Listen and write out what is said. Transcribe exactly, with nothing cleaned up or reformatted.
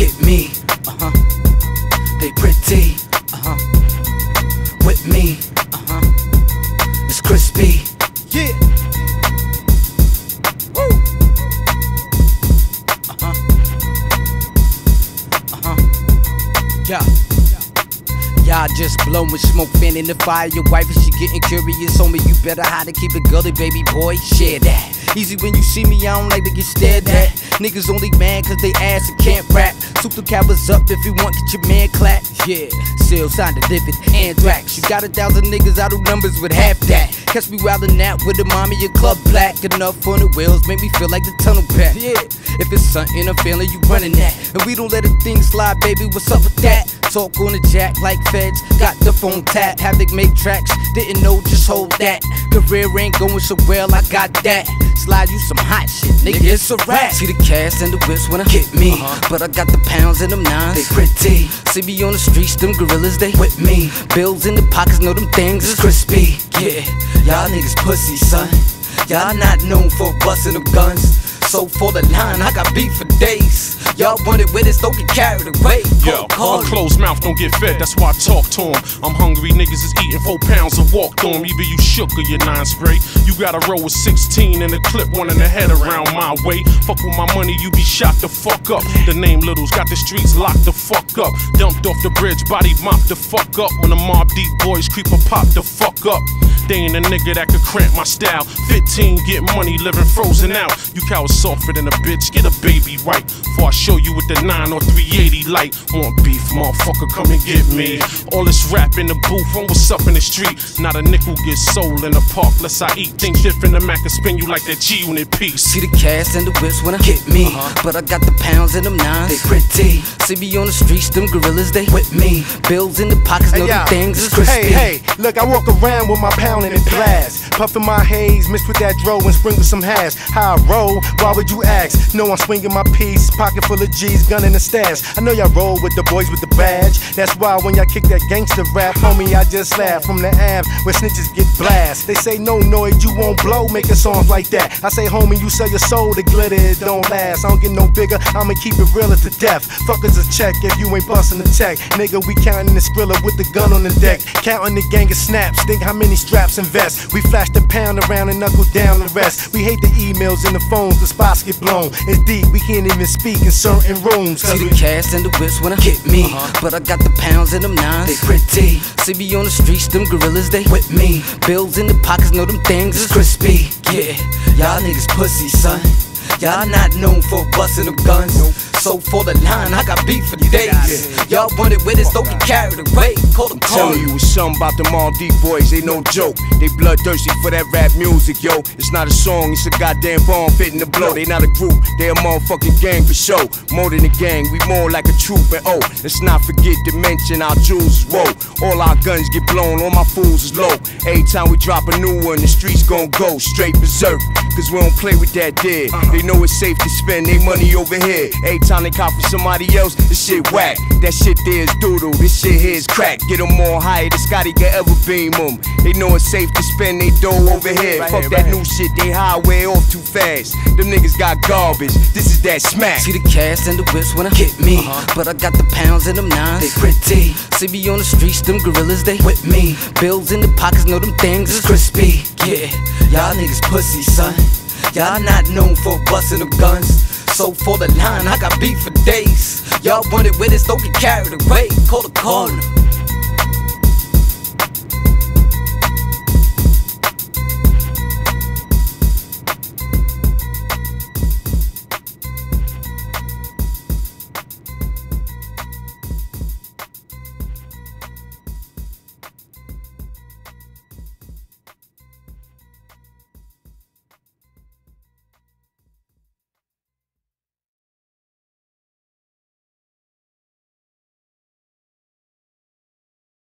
get me. Uh-huh. They pretty. Uh-huh. With me. Uh-huh. It's crispy. Yeah. Woo. Uh-huh. Uh-huh. Yeah. Y'all just blowing smoke, fanning the fire. Your wife, if she getting curious on me, you better hide and keep it gully, baby boy. Share that. Easy when you see me, I don't like to get stared at. Niggas only mad cause they ass and can't rap. Soup the covers up if you want, get your man clap. Yeah, still sounded different. Anthrax, you got a thousand niggas out of numbers with half that. Catch me wildin' out with a mommy, your club black. Enough on the wheels, make me feel like the tunnel pack. Yeah, if it's something I'm feeling, you running that. And we don't let a thing slide, baby, what's up with that? Talk on the jack like feds, got the phone tap. Havoc make tracks, didn't know, just hold that. Career ain't going so well, I got that. Slide you some hot shit, nigga, it's a rap. See the cash and the whips when I hit me, uh-huh. But I got the pounds and them nines, they pretty. See me on the streets, them gorillas, they with me. Bills in the pockets, know them things is crispy. Yeah, y'all niggas pussy, son. Y'all not known for busting them guns. So for the line, I got beef for days. Y'all want it with it, don't get carried away. Yo, a closed mouth don't get fed, that's why I talk to him. I'm hungry, niggas is eating four pounds of walk to him. Either you shook or you nine spray. You got a roll with sixteen in the clip, one in the head around my way. Fuck with my money, you be shot the fuck up. The name Littles got the streets locked the fuck up. Dumped off the bridge, body mop the fuck up. When the Mob Deep boys creep or pop the fuck up. They ain't a nigga that could cramp my style. fifteen, get money, living frozen out. You cowards softer than a bitch, get a baby right. Before I show you with the nine or three eighty light. Want beef, motherfucker, come and get me. All this rap in the booth, on what's up in the street. Not a nickel gets sold in the park, less I eat. Things different, the Mac can spin you like that G-Unit piece. See the cash and the whips when I hit me, uh-huh. But I got the pounds and them nines, they pretty. See me on the streets, them gorillas, they with me. Bills in the pockets, know hey, them things is crispy. Hey, hey, look, I walk around with my pound in blast. Puffin' my haze, mixed with that dro and sprinkle some hash. How I roll, why would you ask? No, I'm swinging my piece, pocket full of G's, gun in the stash. I know y'all roll with the boys with the badge. That's why when y'all kick that gangster rap, homie, I just laugh. From the Ave where snitches get blast. They say no noise, you won't blow, making songs like that. I say, homie, you sell your soul to glitter, it don't last. I don't get no bigger, I'ma keep it realer to death. Fuckers a check if you ain't bustin' the check. Nigga, we counting the skrilla with the gun on the deck. Counting the gang of snaps, think how many straps invest. We flash the pound around and knuckle down the rest. We hate the emails and the phones, the spots get blown. It's deep, we can't even speak in certain rooms. See the cash and the whips when I hit me, uh-huh. But I got the pounds and them nines, they pretty. See me on the streets, them gorillas, they with me. Bills in the pockets, know them things is crispy. Yeah, y'all niggas pussy, son. Y'all not known for busting them guns. So for the line, I got beef for days. Y'all want it with it, don't get carried away. Call them Tell you it's something about them Mob Deep boys, they no joke. They bloodthirsty for that rap music, yo. It's not a song, it's a goddamn bomb fitting the blow. They not a group, they a motherfucking gang for show. More than a gang, we more like a troop. And oh, let's not forget to mention our jewels is woe. All our guns get blown, all my fools is low. Every time we drop a new one, the streets gon' go straight berserk. Cause we don't play with that dead. They know it's safe to spend their money over here. Every time they cop for somebody else, this shit whack. That shit there is doodle, this shit here is crack. Get them more higher than Scotty can ever beam them. They know it's safe to spend they dough over here. Right Fuck here, that right new shit, they highway off too fast. Them niggas got garbage, this is that smack. See the cash and the whips when I hit me, uh-huh. But I got the pounds and them nines, they pretty. See me on the streets, them gorillas, they with me. Bills in the pockets, know them things is crispy. Yeah, y'all niggas pussy, son. Y'all not known for busting them guns. So for the line, I got beef for days. Y'all want it with it, don't get carried away. Call the corner.